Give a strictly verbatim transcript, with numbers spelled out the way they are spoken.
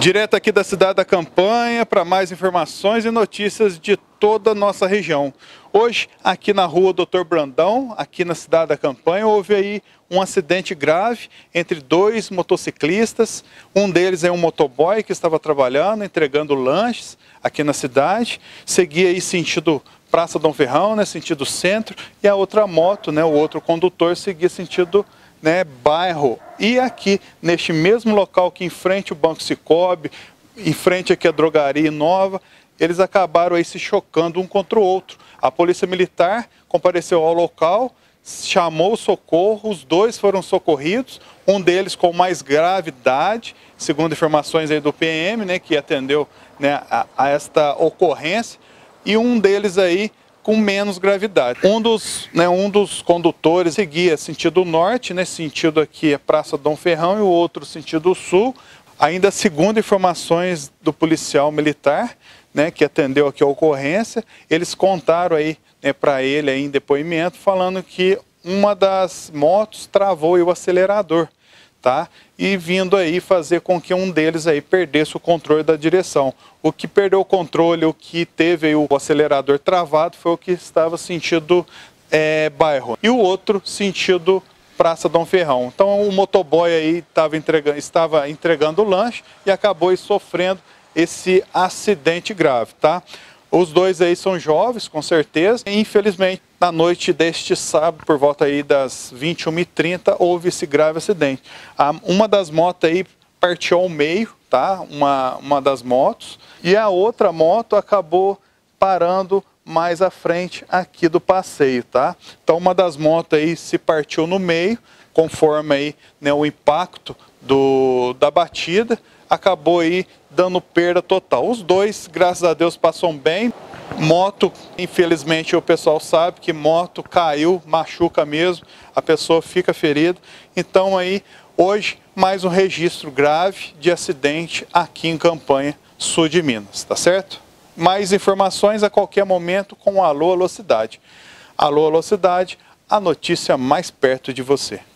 Direto aqui da cidade da Campanha para mais informações e notícias de toda a nossa região. Hoje, aqui na rua doutor Brandão, aqui na cidade da Campanha, houve aí um acidente grave entre dois motociclistas. Um deles é um motoboy que estava trabalhando, entregando lanches aqui na cidade. Seguia aí sentido Praça Dom Ferrão, né, sentido centro, e a outra moto, né, o outro condutor, seguia sentido, né, bairro. E aqui, neste mesmo local que em frente o Banco Cicobi, em frente aqui a Drogaria Nova, eles acabaram aí se chocando um contra o outro. A Polícia Militar compareceu ao local, chamou o socorro, os dois foram socorridos, um deles com mais gravidade, segundo informações aí do P M, né, que atendeu, né, a, a esta ocorrência, e um deles aí com menos gravidade. Um dos, né, um dos condutores seguia sentido norte, né, sentido aqui a Praça Dom Ferrão, e o outro sentido sul. Ainda segundo informações do policial militar, né, que atendeu aqui a ocorrência, eles contaram aí, né, para ele aí em depoimento, falando que uma das motos travou aí o acelerador, tá? E vindo aí fazer com que um deles aí perdesse o controle da direção. O que perdeu o controle, o que teve aí o acelerador travado, foi o que estava sentido é, bairro. E o outro sentido Praça Dom Ferrão. Então o motoboy aí estava entregando, estava entregando o lanche e acabou aí sofrendo esse acidente grave, tá? Os dois aí são jovens, com certeza. E, infelizmente, na noite deste sábado, por volta aí das vinte e uma e trinta, houve esse grave acidente. Uma das motos aí partiu ao meio, tá? Uma, uma das motos. E a outra moto acabou parando mais à frente aqui do passeio, tá? Então uma das motos aí se partiu no meio, conforme aí, né, o impacto do, da batida, acabou aí dando perda total. Os dois, graças a Deus, passam bem. Moto, infelizmente o pessoal sabe que moto caiu, machuca mesmo, a pessoa fica ferida. Então aí, hoje, mais um registro grave de acidente aqui em Campanha, sul de Minas, tá certo? Mais informações a qualquer momento com o Alô Alô Cidade. Alô Alô Cidade, a notícia mais perto de você.